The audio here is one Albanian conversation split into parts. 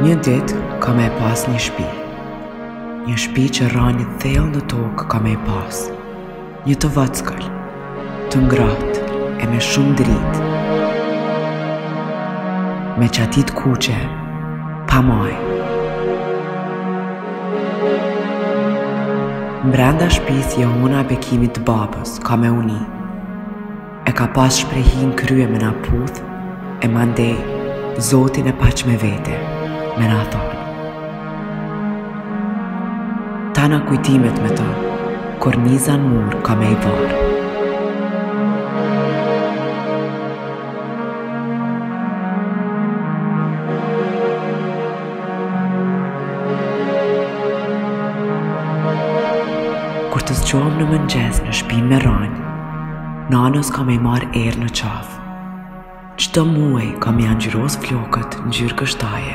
Një ditë ka me pas një shtëpi. Një shtëpi që ra një thellë në tokë ka me pas. Një të vëckël, të ngratë e me shumë dritë. Me qatit kuqe, pa maj. Mbrenda shtëpisë Jehona e bekimit të babës ka me uni. E ka pas shprehin krye me na puth, e mandej Zotin e paq me vete, me na thonë. Tana kujtimet me të, korniza në mur ka me i varë. Kur të zgjohem në mëngjes në shtëpinë me ranjë, nanës ka me i marrë erë në qafë. Çdo muaj ka me angjëros flokët në gjyrë kështaje.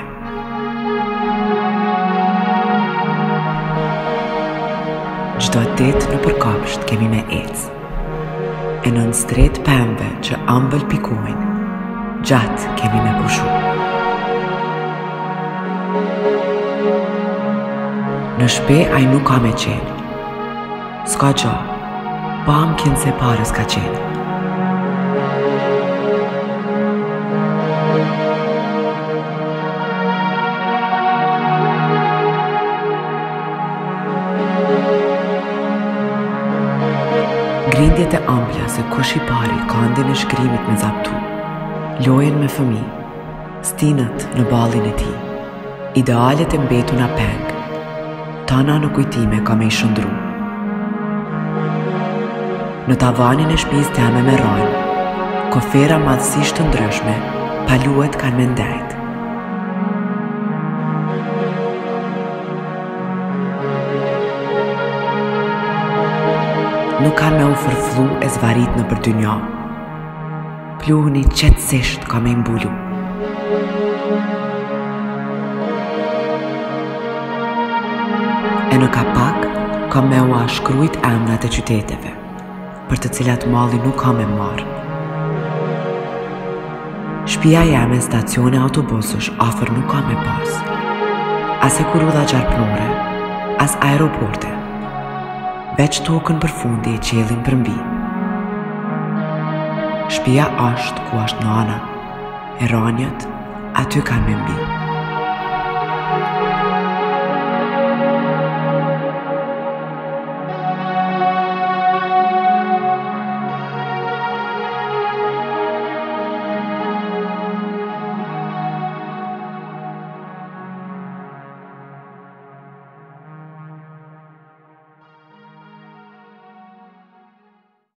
Çdo ditë në përkapsht kemi me ecë. E në stret pembe që ambël pikojnë, gjatë kemi me pushu. Në shpe aj nuk ka me qenë. Ska gjo, bam kënë se parës ka qenë. Grindjet e ambla se kush i pari ka ndin e shkrimit me zaptu. Lojen me fëmi, stinët në ballin e ti, idealet e mbetu na peng, tana në kujtime ka me i shëndru. Në tavanin e shtëpisë teme me ranjë, kofera madhësisht të ndryshme, paluet kanë me ndajt. Nuk kanë me u fërflu e zvarit në për dynja. Pluhuni qetësisht ka me imbullu. E në kapak ka me u ashkrujt emrat e qyteteve, për të cilat malli nuk ka me marë. Shtëpia jeme në stacione autobusësh afer nuk ka me pas. As e kurudha gjarpnore, as aeroporte. Veç tokën për fundi e qelin për mbi. Shtëpia është ku është nana, e ranjët aty kanë me mbi.